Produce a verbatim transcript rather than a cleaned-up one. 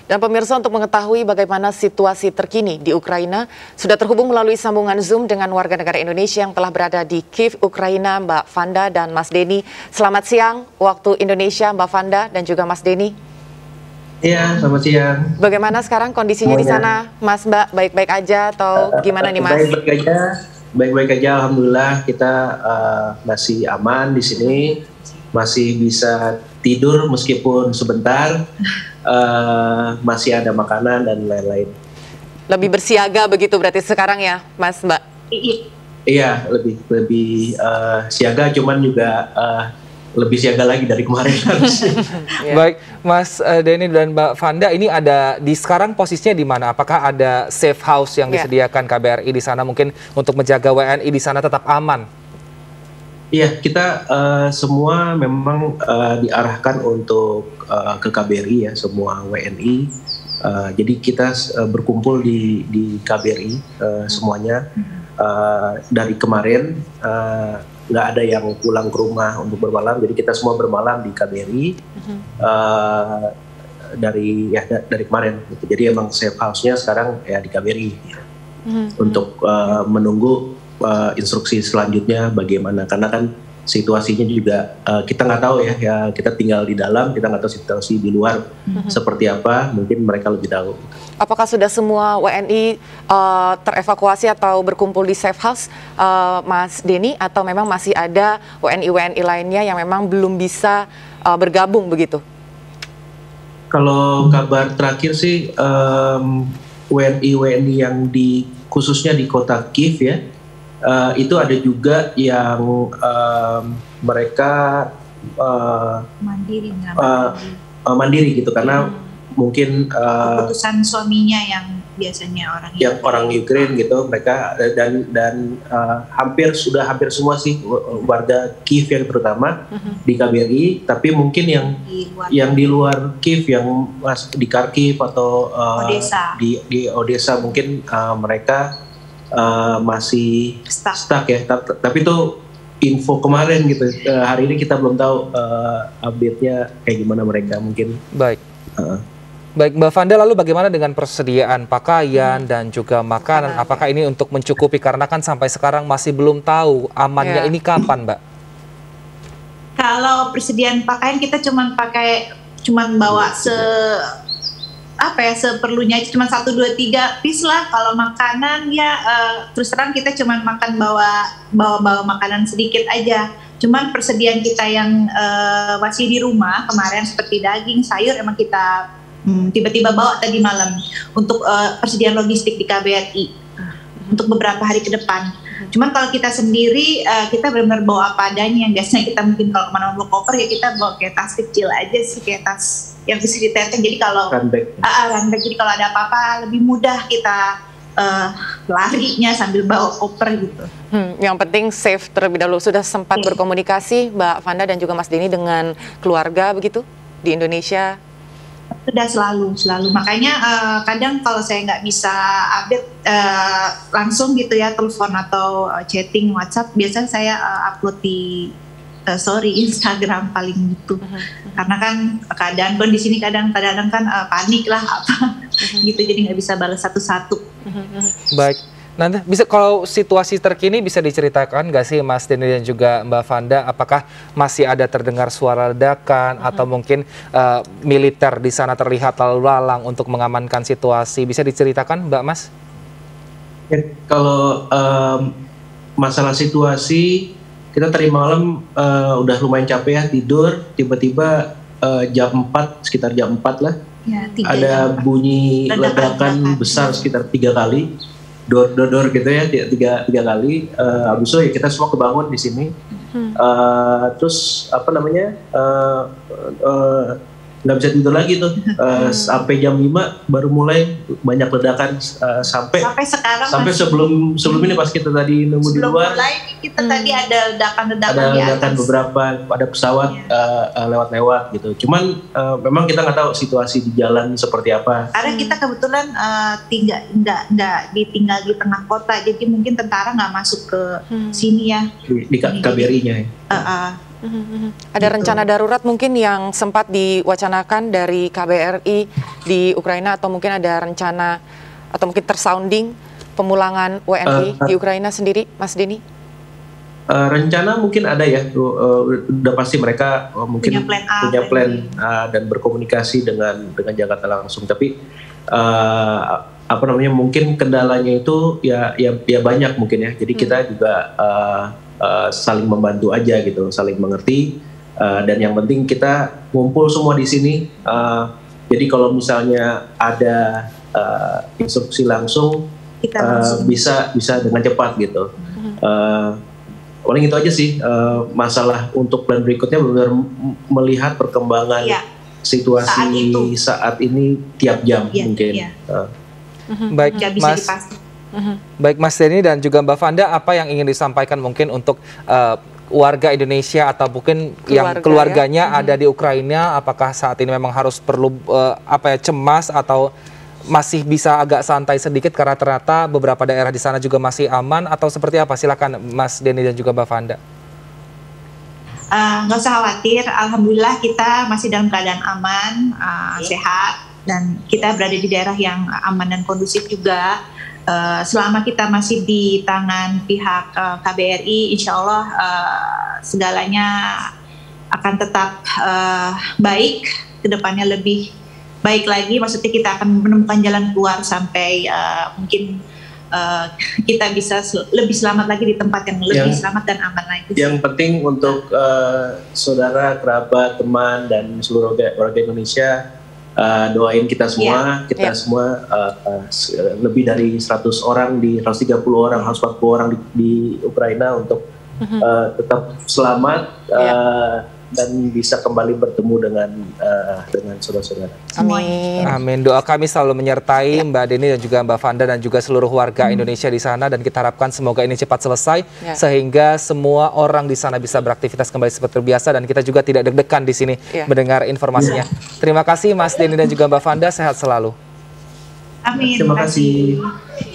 Dan pemirsa, untuk mengetahui bagaimana situasi terkini di Ukraina, sudah terhubung melalui sambungan Zoom dengan warga negara Indonesia yang telah berada di Kiev, Ukraina, Mbak Vanda dan Mas Denny. Selamat siang waktu Indonesia, Mbak Vanda dan juga Mas Denny. Iya, selamat siang. Bagaimana sekarang kondisinya Semuanya. di sana, Mas Mbak? Baik-baik aja atau gimana nih, Mas? Baik-baik aja, baik-baik aja. Alhamdulillah kita uh, masih aman di sini, masih bisa tidur meskipun sebentar. Uh, masih ada makanan dan lain-lain. Lebih bersiaga begitu berarti sekarang ya, Mas Mbak? Iya, lebih lebih uh, siaga, cuman juga uh, lebih siaga lagi dari kemarin. Yeah. Baik, Mas uh, Denny dan Mbak Vanda, ini ada di sekarang posisinya di mana? Apakah ada safe house yang Yeah. disediakan K B R I di sana mungkin untuk menjaga W N I di sana tetap aman? Iya, kita uh, semua memang uh, diarahkan untuk uh, ke K B R I ya, semua W N I. Uh, jadi kita uh, berkumpul di di K B R I uh, semuanya. Uh, dari kemarin nggak uh, ada yang pulang ke rumah untuk bermalam, jadi kita semua bermalam di K B R I uh, dari ya dari kemarin. Gitu. Jadi emang safe house-nya sekarang ya di K B R I ya. Untuk uh, menunggu Uh, instruksi selanjutnya bagaimana, karena kan situasinya juga uh, kita nggak tahu ya, ya kita tinggal di dalam, kita nggak tahu situasi di luar mm-hmm. seperti apa, mungkin mereka lebih tahu. Apakah sudah semua W N I uh, terevakuasi atau berkumpul di safe house, uh, Mas Denny, atau memang masih ada W N I-W N I lainnya yang memang belum bisa uh, bergabung begitu? Kalau kabar terakhir sih um, W N I-W N I yang di khususnya di kota Kiev ya, Uh, itu ada juga yang um, mereka uh, mandiri, uh, uh, mandiri gitu, karena hmm. mungkin uh, keputusan suaminya yang biasanya orang yang Ukraine. orang Ukraine gitu, mereka dan dan uh, hampir sudah hampir semua sih warga Kiev yang terutama uh-huh. di K B R I, tapi mungkin yang di luar, yang di luar Kiev, yang mas di Kharkiv atau uh, Odessa. di di Odessa mungkin uh, mereka Uh, masih stuck. stuck ya, tapi, tapi itu info kemarin gitu. Uh, hari ini kita belum tahu uh, update-nya kayak gimana mereka mungkin. Baik. Uh. Baik, Mbak Vanda, lalu bagaimana dengan persediaan pakaian hmm. dan juga makanan? Apakah ini untuk mencukupi, karena kan sampai sekarang masih belum tahu amannya yeah. ini kapan, Mbak? Kalau persediaan pakaian kita cuma pakai cuma bawa se apa ya seperlunya, cuma satu dua tiga piece lah. Kalau makanan ya uh, terus terang kita cuma makan bawa bawa bawa makanan sedikit aja. Cuman persediaan kita yang uh, masih di rumah kemarin seperti daging, sayur emang kita hmm, tiba-tiba bawa tadi malam untuk uh, persediaan logistik di K B R I untuk beberapa hari ke depan. Cuman kalau kita sendiri uh, kita benar-benar bawa apa adanya, yang biasanya kita mungkin kalau kemana bawa koper ya kita bawa kayak tas kecil aja sih, kayak tas yang bisa ditenteng, jadi kalau runback. Uh, runback, jadi kalau ada apa-apa lebih mudah kita uh, larinya sambil bawa koper gitu. Hmm, yang penting safe terlebih dahulu. Sudah sempat okay. berkomunikasi Mbak Vanda dan juga Mas Denny dengan keluarga begitu di Indonesia? Sudah selalu, selalu. Makanya uh, kadang kalau saya nggak bisa update uh, langsung gitu ya, telepon atau uh, chatting WhatsApp, biasanya saya uh, upload di uh, story Instagram paling gitu. Uh-huh. Karena kan keadaan di sini kadang-kadang kan uh, panik lah apa uh-huh. gitu, jadi nggak bisa balas satu-satu. Uh-huh. Baik. Nanti bisa, kalau situasi terkini bisa diceritakan nggak sih Mas Denny dan juga Mbak Vanda, apakah masih ada terdengar suara ledakan uh-huh. atau mungkin uh, militer di sana terlihat lalu lalang untuk mengamankan situasi? Bisa diceritakan Mbak Mas? Ya, kalau um, masalah situasi, kita tadi malam uh, udah lumayan capek ya, tidur, tiba-tiba uh, jam empat, sekitar jam empat lah, ya, ada bunyi ledakan besar sekitar tiga kali. Dor-dor gitu ya, tiga tiga kali. Uh, abis itu ya kita semua kebangun di sini. Uh, terus apa namanya? Uh, uh, nggak bisa tidur lagi tuh. Uh, sampai jam lima baru mulai banyak ledakan uh, sampai sampai sekarang sampai masih, sebelum sebelum ini pas kita tadi nunggu di luar. Mulai kita hmm. tadi ada ledakan-ledakan ada di ledakan atas. beberapa, ada pesawat yeah. uh, uh, lewat-lewat gitu. Cuman uh, memang kita nggak tahu situasi di jalan seperti apa. Karena kita kebetulan uh, tinggal nggak nggak ditinggal di tengah kota, jadi mungkin tentara nggak masuk ke hmm. sini ya. Di, di K B R I-nya ya. Uh, uh, Ada rencana darurat mungkin yang sempat diwacanakan dari K B R I di Ukraina, atau mungkin ada rencana atau mungkin tersounding pemulangan W N I uh, di Ukraina sendiri, Mas Denny? Uh, rencana mungkin ada ya, uh, udah pasti mereka uh, mungkin punya plan, A, punya plan uh, dan berkomunikasi dengan dengan Jakarta langsung. Tapi uh, apa namanya, mungkin kendalanya itu ya ya, ya banyak mungkin ya. Jadi hmm. kita juga uh, uh, saling membantu aja gitu, saling mengerti. Uh, dan yang penting kita ngumpul semua di sini. Uh, jadi kalau misalnya ada uh, instruksi langsung, kita uh, bisa bisa dengan cepat gitu. Hmm. Uh, Paling itu aja sih, uh, masalah untuk plan berikutnya benar-benar melihat perkembangan ya, situasi saat, saat ini tiap jam ya, mungkin. Ya. Uh. Baik, Mas. Baik Mas Denny dan juga Mbak Fanda, apa yang ingin disampaikan mungkin untuk uh, warga Indonesia atau mungkin Keluarga, yang keluarganya ya? ada di Ukraina? Apakah saat ini memang harus perlu uh, apa ya cemas, atau masih bisa agak santai sedikit karena ternyata beberapa daerah di sana juga masih aman, atau seperti apa? Silakan Mas Denny dan juga Mbak Fanda. Nggak uh, usah khawatir, alhamdulillah kita masih dalam keadaan aman, uh, sehat, dan kita berada di daerah yang aman dan kondusif juga. Uh, selama kita masih di tangan pihak uh, K B R I, insya Allah uh, segalanya akan tetap uh, baik, kedepannya lebih baik lagi. Maksudnya kita akan menemukan jalan keluar sampai uh, mungkin uh, kita bisa sel lebih selamat lagi di tempat yang lebih yang, selamat dan aman lagi. Yang penting untuk uh, saudara, kerabat, teman, dan seluruh warga Indonesia, uh, doain kita semua. Yeah. Kita yeah. semua uh, uh, lebih dari seratus orang, di seratus tiga puluh orang, seratus empat puluh orang di, di Ukraina untuk mm-hmm. uh, tetap selamat. Uh, yeah. dan bisa kembali bertemu dengan uh, dengan saudara-saudara. Amin. Amin. Doa kami selalu menyertai ya. Mbak Denny dan juga Mbak Fanda dan juga seluruh warga hmm. Indonesia di sana, dan kita harapkan semoga ini cepat selesai ya. Sehingga semua orang di sana bisa beraktivitas kembali seperti biasa, dan kita juga tidak deg-degan di sini ya. mendengar informasinya. Ya. Terima kasih Mas Denny dan juga Mbak Fanda, sehat selalu. Amin. Terima kasih.